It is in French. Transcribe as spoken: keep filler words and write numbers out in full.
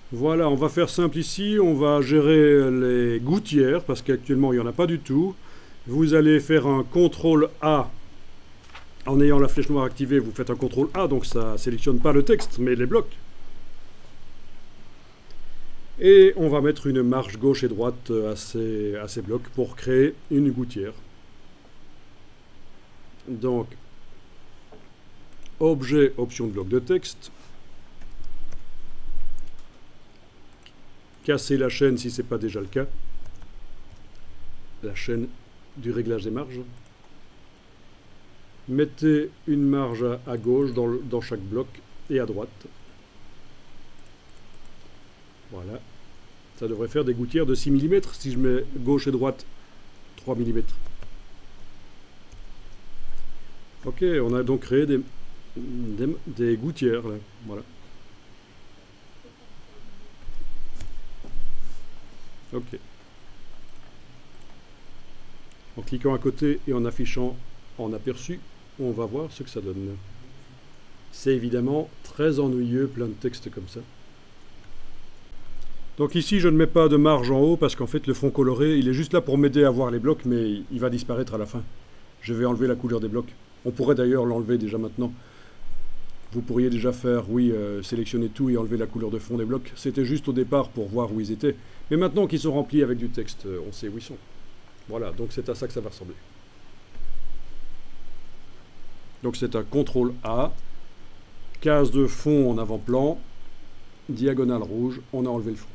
Voilà, on va faire simple ici, on va gérer les gouttières, parce qu'actuellement il n'y en a pas du tout. Vous allez faire un contrôle A, en ayant la flèche noire activée, vous faites un contrôle A, donc ça ne sélectionne pas le texte, mais les blocs. Et on va mettre une marge gauche et droite à ces, à ces blocs pour créer une gouttière. Donc, objet, option de bloc de texte. Casser la chaîne si ce n'est pas déjà le cas. La chaîne du réglage des marges. Mettez une marge à, à gauche dans, le, dans chaque bloc et à droite. Voilà. Ça devrait faire des gouttières de six millimètres si je mets gauche et droite trois millimètres. Ok, on a donc créé des, des, des gouttières. Là. Voilà. Ok. En cliquant à côté et en affichant en aperçu, on va voir ce que ça donne. C'est évidemment très ennuyeux, plein de texte comme ça. Donc ici, je ne mets pas de marge en haut parce qu'en fait, le fond coloré, il est juste là pour m'aider à voir les blocs, mais il va disparaître à la fin. Je vais enlever la couleur des blocs. On pourrait d'ailleurs l'enlever déjà maintenant. Vous pourriez déjà faire, oui, euh, sélectionner tout et enlever la couleur de fond des blocs. C'était juste au départ pour voir où ils étaient. Mais maintenant qu'ils sont remplis avec du texte, on sait où ils sont. Voilà, donc c'est à ça que ça va ressembler. Donc c'est un contrôle A, case de fond en avant-plan, diagonale rouge, on a enlevé le fond.